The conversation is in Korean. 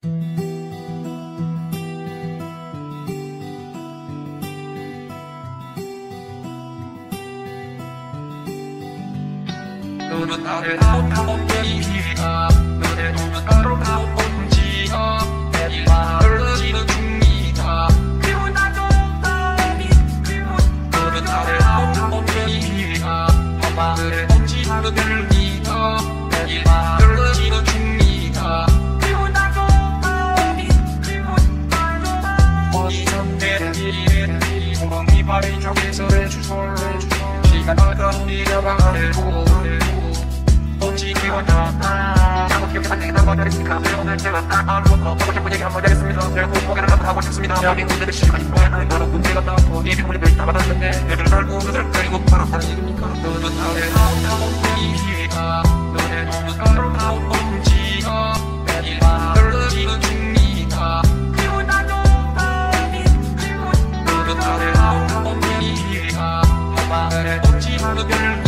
너는 나를 아웃하고 때리니까 너의 눈은 아름다운 본지야 매일 흘러지는 중이다 그리고 나도 너는 나를 아웃하고 때리니까 마음을 본지 않은 별이다 매일 흘러지는 중이다 그리고 나도 어디선 내일이 구멍이 발이 쪽에서 해주솔 시간 어떤 잃어가고 잘못 기억해 내게 난 거절했으니까 오늘 제가 아무것도 보고 싶은 얘기 한번 하겠습니다. 제가 고개를 한번 하고 싶습니다. 대한민국들의 시간이 뭐야 나는 문제가 없고 이 비밀을 다 받았는데 애들 살고 그들 그리고 바람다는 얘기입니까 너는 나의 아름다운 분위기가 너의 눈은 아름다운 본지가 매일 흘러지는 중이다 그리고 나도 너는 나의 아름다운 분위기가 마음에 없지 않은 별